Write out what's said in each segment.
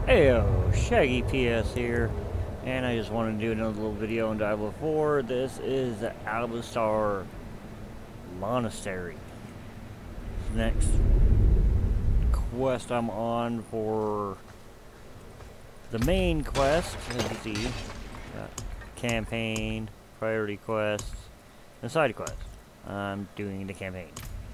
Heyo, ShaggyPS here, and I just wanted to do another little video on Diablo 4. This is the Alabaster Monastery. Next quest I'm on for the main quest, as you see. Got campaign, priority quests, and side quests. I'm doing the campaign.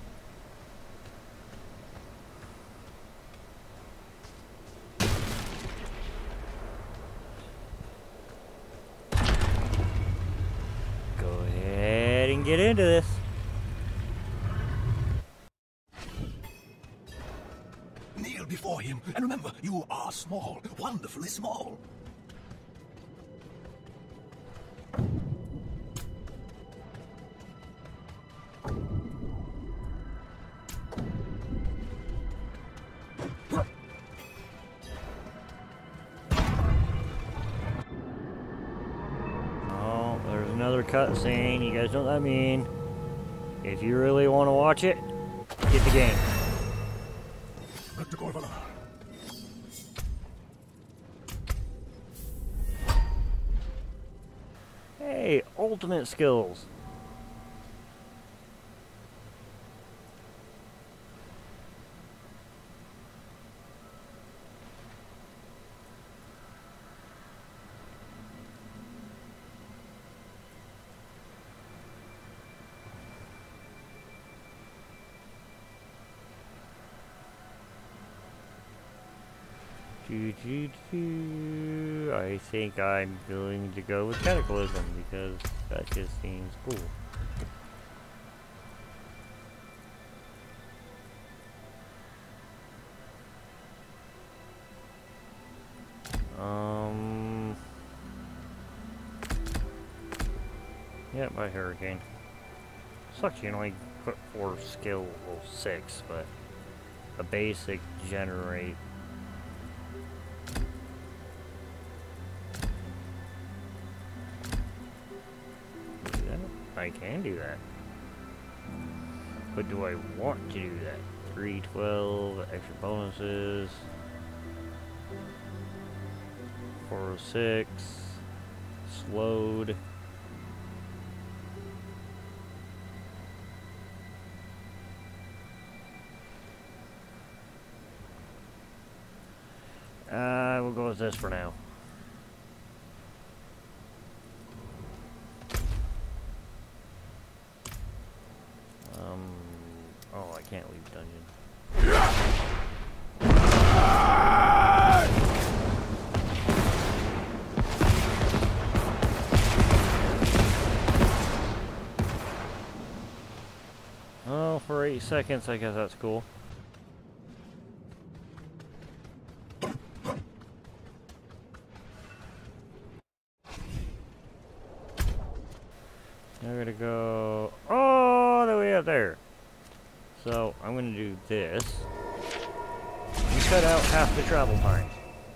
Get into this. Kneel before him, and remember, you are small, wonderfully small. Another cutscene. You guys know what I mean. If you really want to watch it, get the game. Hey, ultimate skills. I think I'm going to go with Cataclysm because that just seems cool. Yeah, by Hurricane. Sucks you can only put 4 skill, well 6, but a basic generate. I can do that. But do I want to do that? 312, extra bonuses. 406, slowed. We'll go with this for now. Oh, I can't leave dungeon. Oh, for 8 seconds, I guess that's cool. I'm gonna go all the way up there. So I'm gonna do this and cut out half the travel time.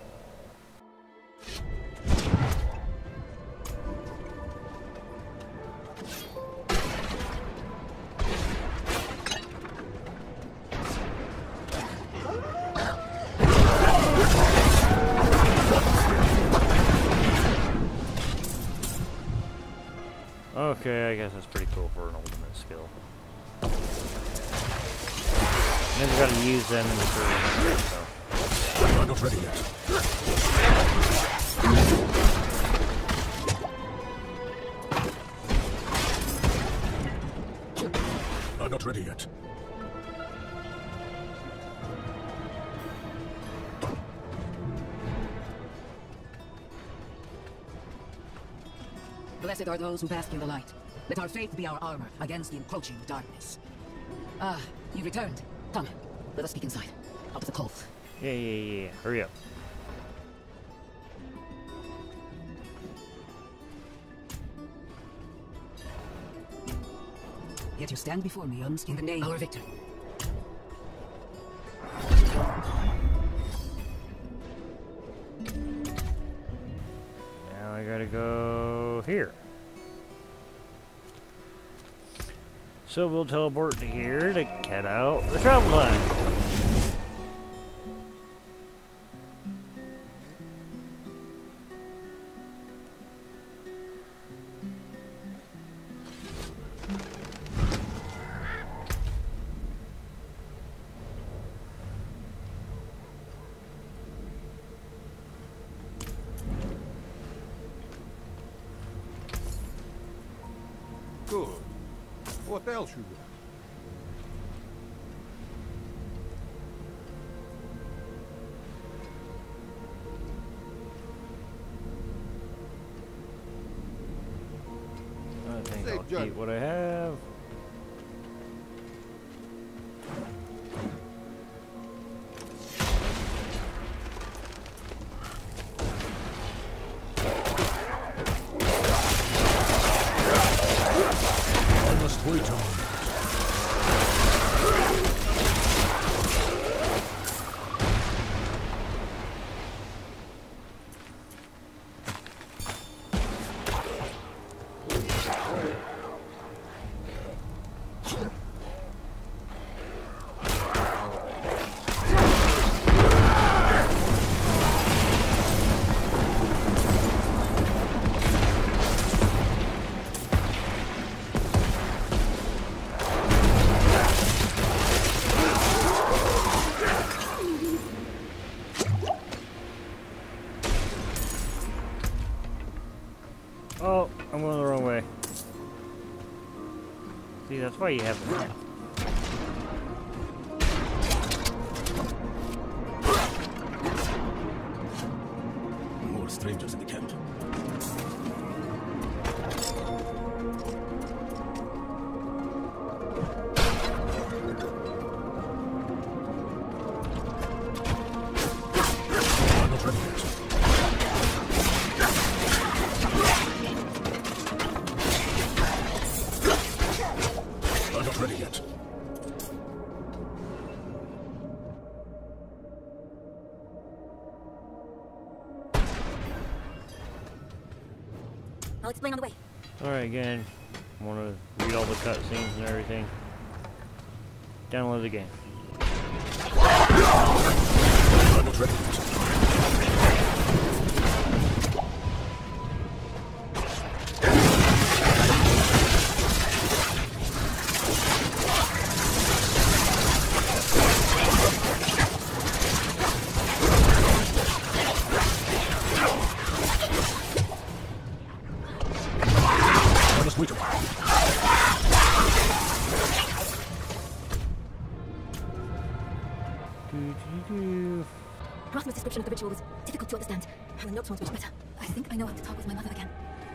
Okay, I guess that's pretty cool for an ultimate skill. Never got to use them in the tournament, so. I'm not ready yet. I'm not ready yet. Blessed are those who bask in the light. Let our faith be our armor against the encroaching darkness. Ah, you returned. Come, let us speak inside. Out of the cold. Yeah. Hurry up. Yet you stand before me, in the name of our victor. Now I gotta go here. So we'll teleport to here to cut out the travel time. What else you got? I think Safe I'll journey. keep what I have. I must wait on. Oh, I'm going the wrong way. See, that's why you have the map. More strangers in the camp. I'm not ready yet. I'm not ready yet. I'll explain on the way. Alright, again, I want to read all the cutscenes and everything. Download the game. I'm not ready yet. I must wait a while. Rosmer's description of the ritual was difficult to understand. The notes weren't much better. I think I know how to talk with my mother again.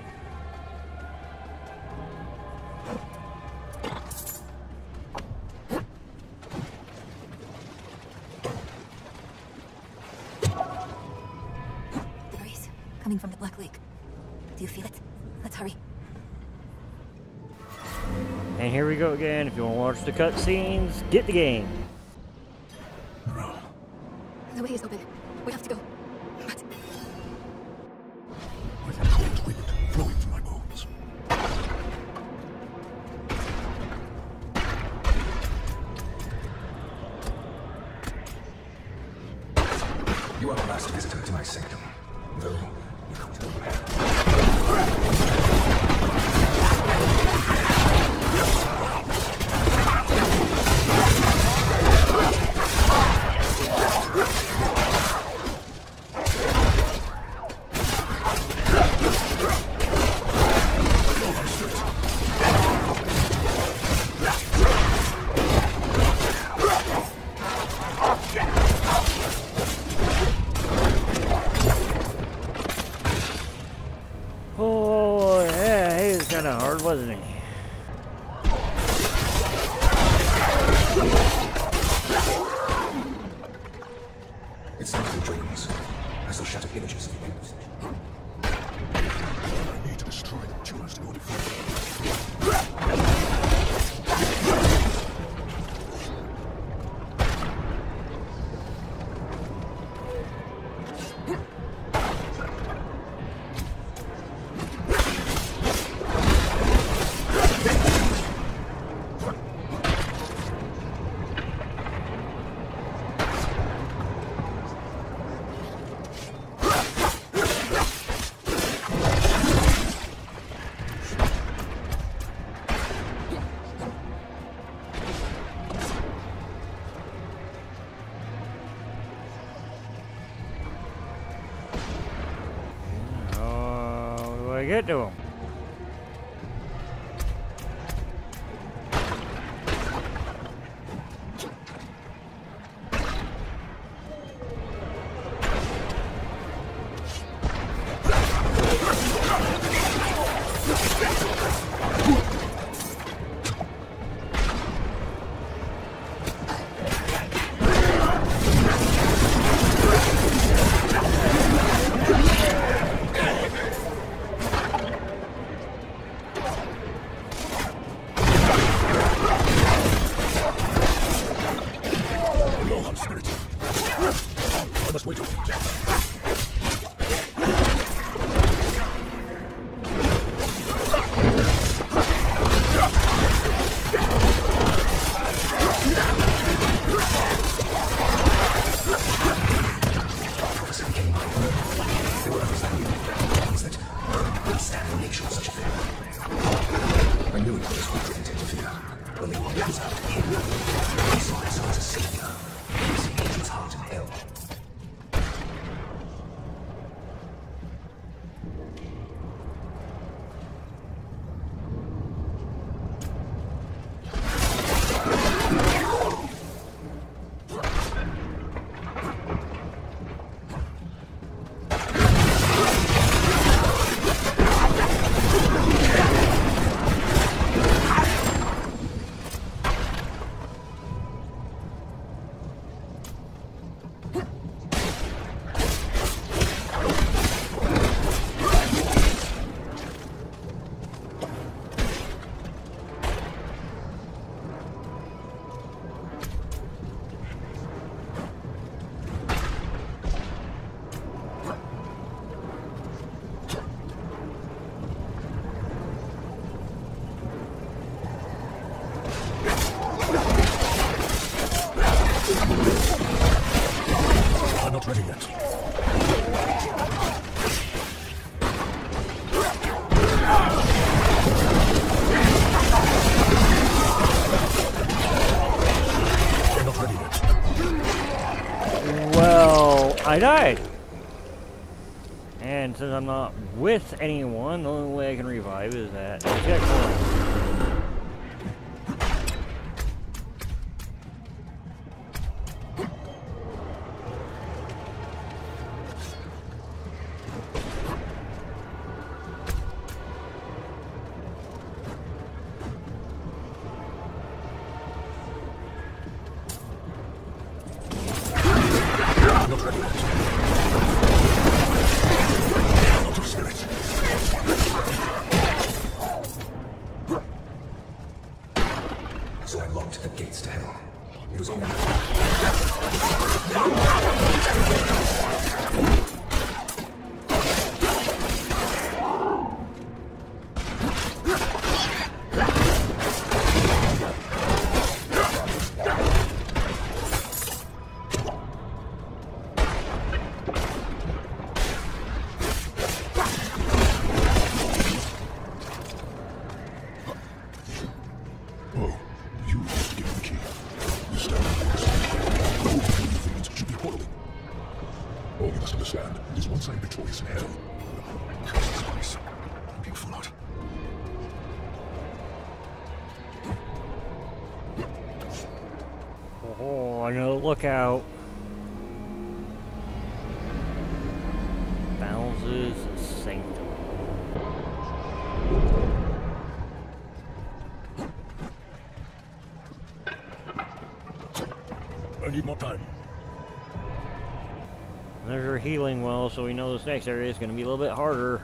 The breeze coming from the Black Lake. Do you feel it? Let's hurry. And here we go again. If you want to watch the cutscenes, get the game. The way is open. We have to go. But I feel cold wind flowing through my bones. You are the last visitor to my sanctum, though you come to Oh, yeah, he was kind of hard, wasn't he? It's not through dreams. I saw shattered images of you. I need to destroy the tumors in order Get to him. when they were left out here. He saw himself as a savior, piercing angel's heart in hell. I'm not ready yet. I'm not ready yet. Well, I died. And since I'm not with anyone, the only way I can revive is at the checkpoint. So I locked the gates to hell. It was only... Oh, you have to get the key. This time, the whole thing should be horrible. Oh, you must understand, there's one side victorious in hell. Jesus Christ. I'm being followed. Oh, I know, look out. Bounces Sanctum. I need more time. There's our healing well, so we know this next area is going to be a little bit harder.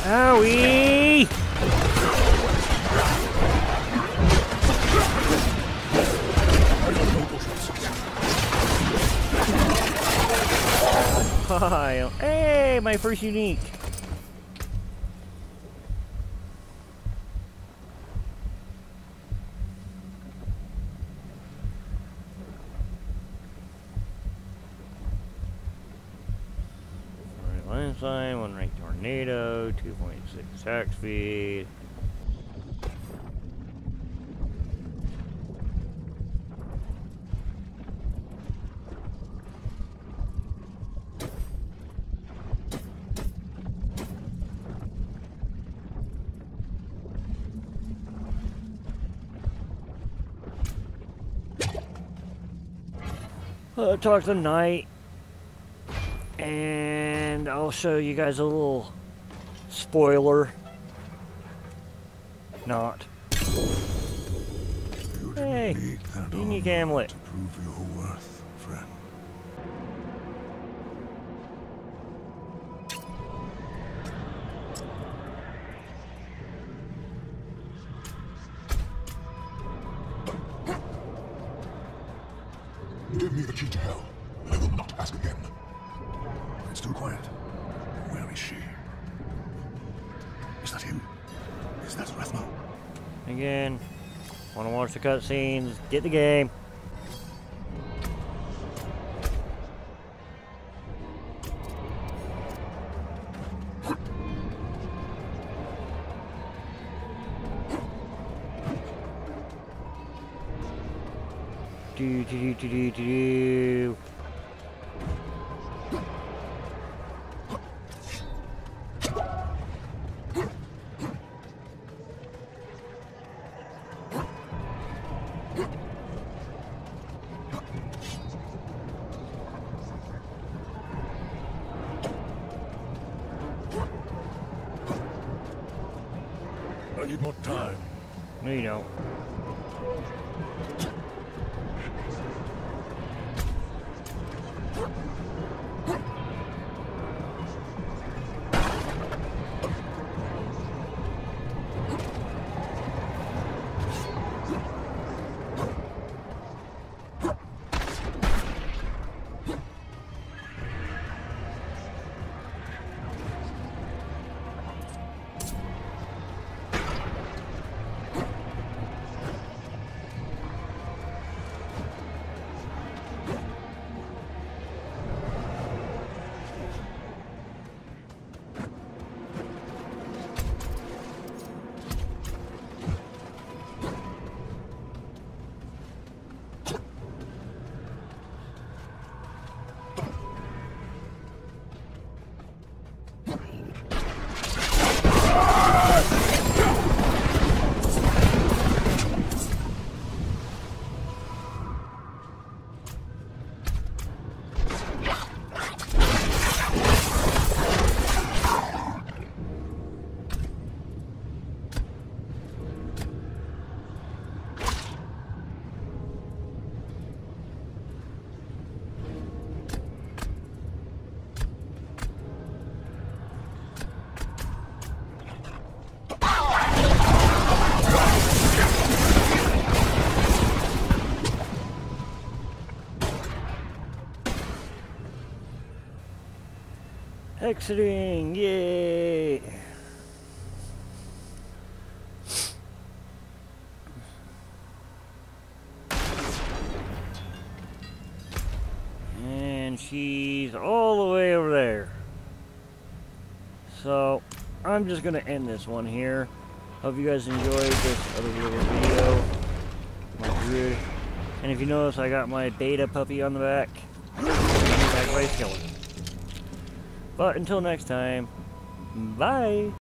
Owie! Hi. Hey, my first unique. Landslide, 1 rank tornado, 2.6 attack speed. Talk to Knight, and I'll show you guys a little spoiler. Not. Hey, unique amulet. To prove your worth, friend. Give me the key to hell, and I will not ask again. It's too quiet. Where is she? Is that him? Is that Rathmo? Again, want to watch the cutscenes? Get the game. Do do do do do do. I need more time. No, you don't. Exiting, yay! And she's all the way over there. So, I'm just gonna end this one here. Hope you guys enjoyed this other little video. My Druid. And if you notice, I got my beta puppy on the back. Back by Skeleton. But until next time, bye!